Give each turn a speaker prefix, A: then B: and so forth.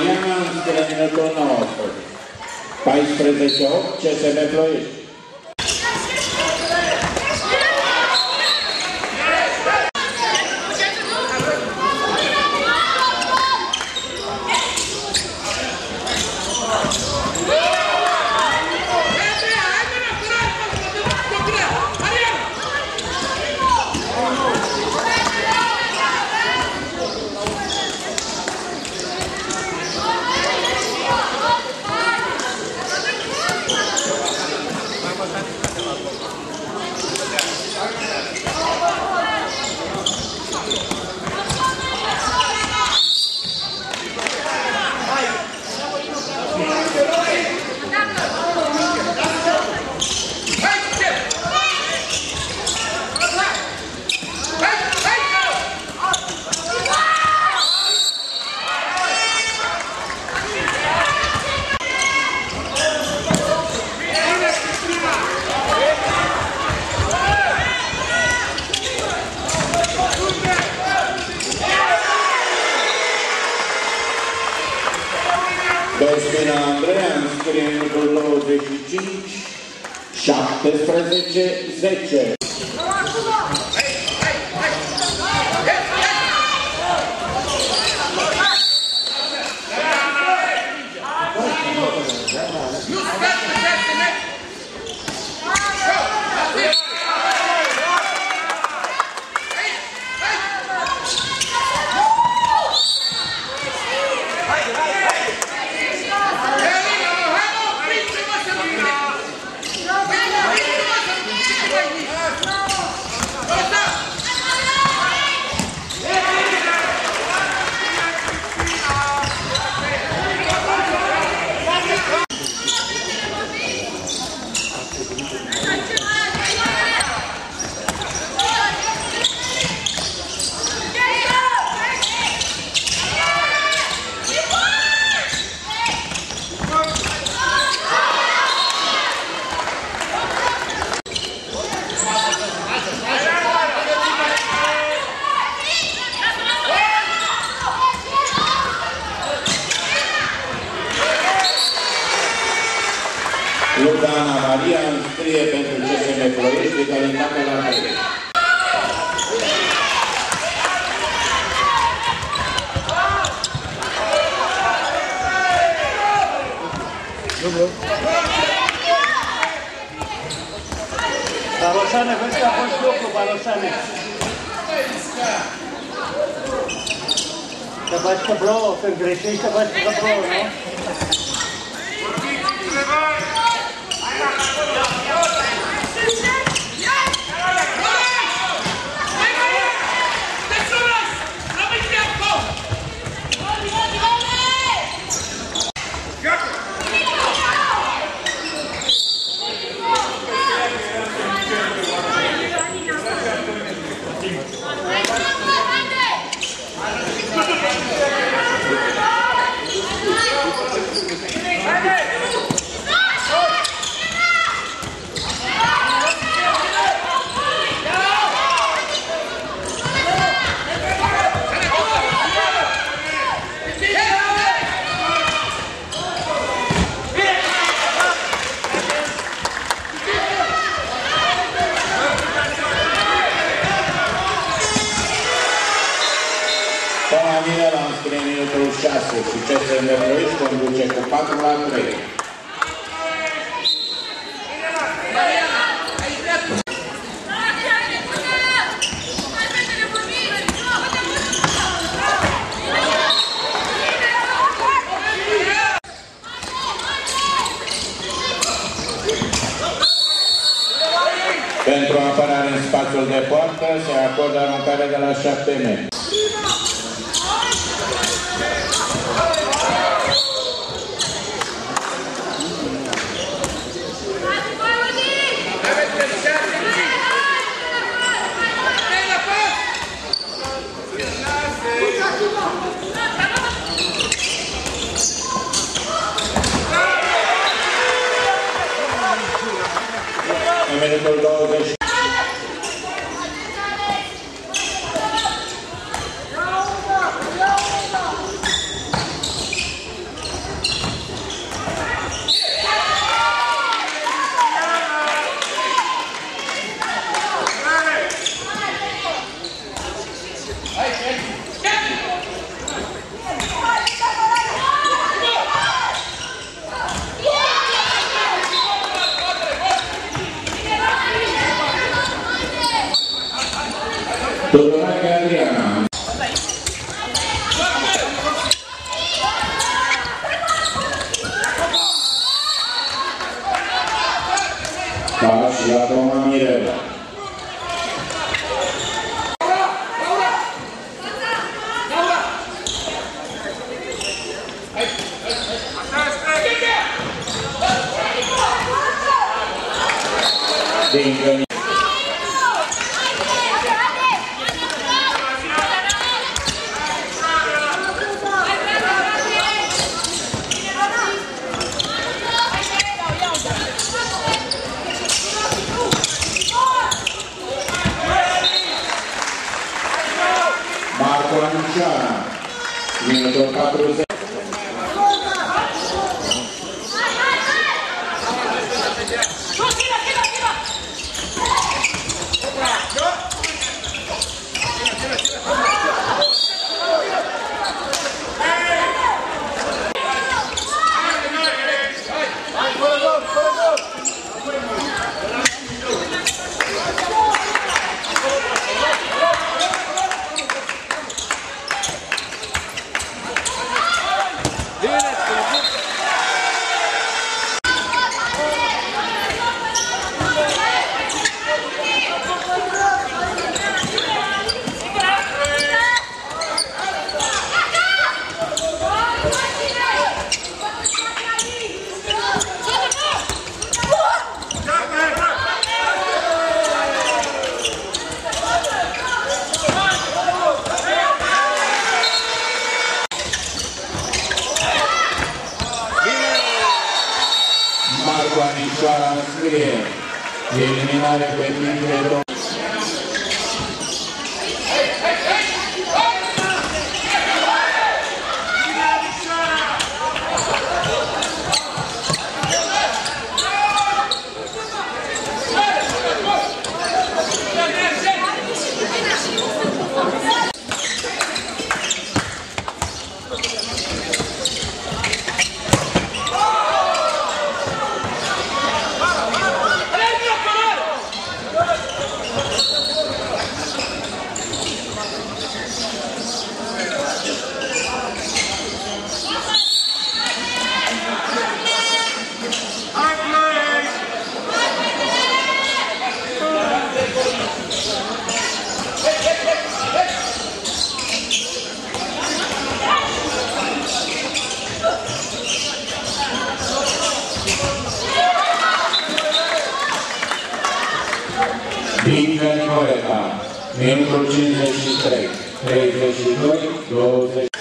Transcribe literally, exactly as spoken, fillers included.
A: Mariana, înscrie minutul nouăsprezece. paisprezece opt, C S M Ploiești. Despina Andreea, înscrie minutul douăzeci și cinci, șaptesprezece zece. Luciana Maria înscrie pentru C S M Ploiești egalitate la trei.
B: Balosane, vezi că a fost locul, Balosane. Te faci că plouă, când greșești te faci că plouă, nu?
A: Minela înscrie minutul șase și C S M Ploiești conduce cu patru la trei. Pentru apărare în spațiul de poartă se acordă aruncare de la șapte metri. În minutul douăzeci. Tudorache Adriana. Pași la Toma Mirela. Din Marco Anunciana, minutul patruzeci. Marco Anișoara înscrie eliminare pe timp de domnul. Dincă Nicoleta, minutul cincizeci și trei, treizeci și doi, douăzeci.